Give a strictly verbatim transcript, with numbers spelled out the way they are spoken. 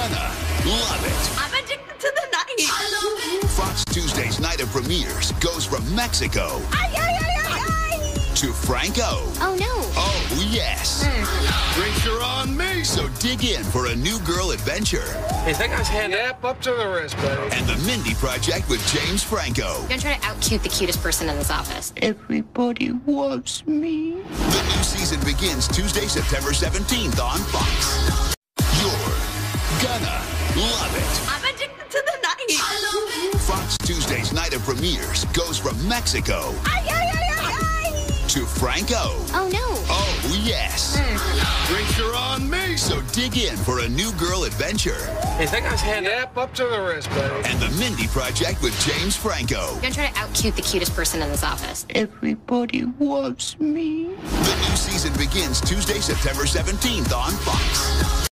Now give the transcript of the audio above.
gonna love it. I'm addicted to the night. I love it. Fox Tuesday's night of premieres goes from Mexico Ay, ay, ay, ay, ay. to Franco. Oh, no. Oh, yes. Drinks are on me. So dig in for a new girl adventure. Hey, that guy's hand up, up to the wrist, buddy. And the Mindy Project with James Franco. You're gonna try to out-cute the cutest person in this office. Everybody loves me. The new season begins Tuesday, September seventeenth on Fox. You're gonna love it. I'm addicted to the night. I love it. Fox Tuesday's night of premieres goes from Mexico Ay, ay, ay, ay, ay. to Franco. Oh, no. Oh, yes. Drinks are on me. So dig in for a new girl adventure. Hey, that guy's hand up, up to the wrist, buddy. And the Mindy Project with James Franco. You're gonna try to out-cute the cutest person in this office. Everybody loves me. The new season begins Tuesday, September seventeenth on Fox.